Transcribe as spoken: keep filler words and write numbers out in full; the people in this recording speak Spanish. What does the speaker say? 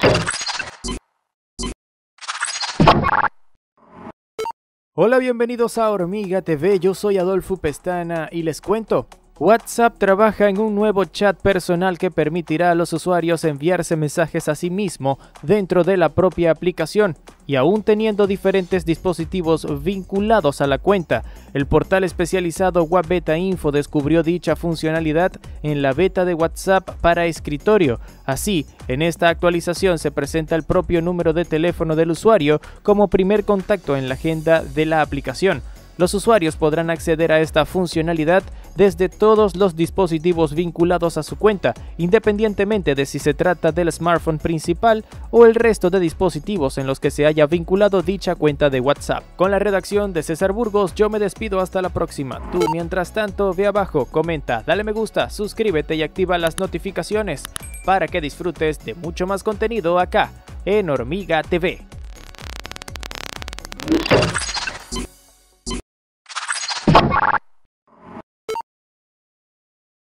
Hola, bienvenidos a Hormiga T V, yo soy Adolfo Pestana y les cuento. WhatsApp trabaja en un nuevo chat personal que permitirá a los usuarios enviarse mensajes a sí mismo dentro de la propia aplicación y aún teniendo diferentes dispositivos vinculados a la cuenta. El portal especializado WebBeta Info descubrió dicha funcionalidad en la beta de WhatsApp para escritorio. Así, en esta actualización se presenta el propio número de teléfono del usuario como primer contacto en la agenda de la aplicación. Los usuarios podrán acceder a esta funcionalidad desde todos los dispositivos vinculados a su cuenta, independientemente de si se trata del smartphone principal o el resto de dispositivos en los que se haya vinculado dicha cuenta de WhatsApp. Con la redacción de César Burgos, yo me despido hasta la próxima. Tú, mientras tanto, ve abajo, comenta, dale me gusta, suscríbete y activa las notificaciones para que disfrutes de mucho más contenido acá en Hormiga T V.